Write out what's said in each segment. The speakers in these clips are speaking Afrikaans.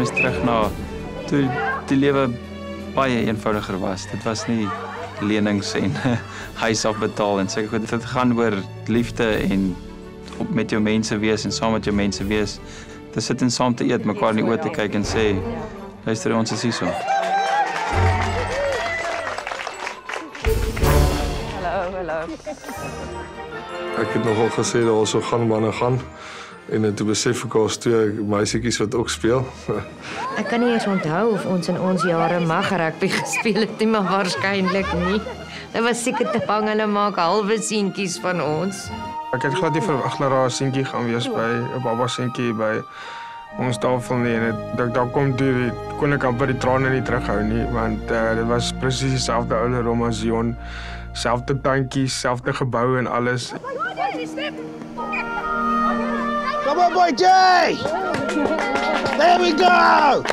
mens terug na toe die lewe baie eenvoudiger was. Dit was nie lenings en huis afbetaal en sulke goed. Dit gaan oor liefde en met jou mense wees en saam met jou mense wees. Te sit en saam te eet, mekaar in die oë te kyk en sê, luister, ons is hier so. Hallo. Ek het nogal gesê dat ons so gaan manne gaan. En toe besef ek ons twee meisietjies wat ook speel. Ek kan nie eens onthou of ons in ons jare mag rugby gespeel het nie, maar waarskynlik nie. Dit was seker te bang hulle maak halwe seentjies van ons. Ek het glad nie verwag dat daar 'n seentjie gaan wees by 'n baba seentjie by ons tafel nie en daar kom toe kon ek amper die trane nie terughou nie want dit was presies dieselfde ouderdom as Jon, selfde tuintjies, selfde gebou en alles. Come on, boy Jay! There we go!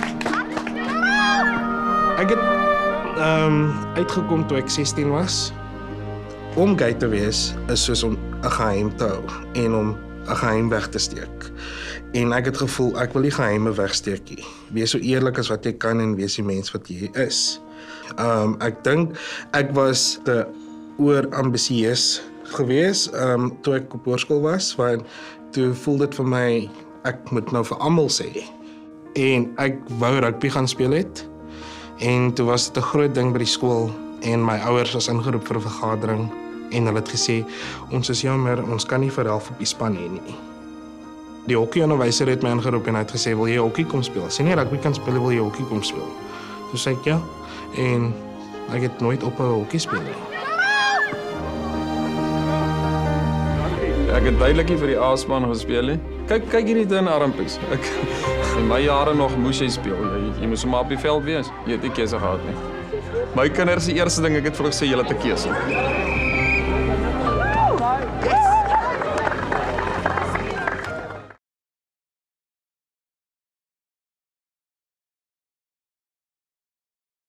Ek het uitgekom toe ek 16 was. Om gay te wees is soos om 'n geheim te hou en om 'n geheim weg te steek. En ek het gevoel ek wil nie geheime wegsteek nie. Wees so eerlik as wat jy kan en wees die mens wat jy is. Ek dink ek was te oorambisieus gewees toe ek op hoërskool was, want toe voel dit vir my ek moet nou vir almal sê. En ek wou rugby gaan speel het. En toe was dit 'n groot ding by die skool en my ouers was ingeroep vir 'n vergadering en hulle het gesê ons is jammer, ons kan nie vir help op die span hê nie. Die hockeyonderwyser het my ingeroep en hy het gesê wil jy hockey kom speel? As jy nie rugby kan speel, wil jy hockey kom speel? Toe sê ek ja en ek het nooit op 'n hockey speel nie. Ek het duidelik nie vir die A-span gespeel nie. Kyk hierdie dun armpies. In my jare nog moes jy speel. Jy moes maar op die veld wees. Jy het nie keuse gehad nie. My kinders, die eerste ding ek het vir hulle gesê, julle het 'n keuse.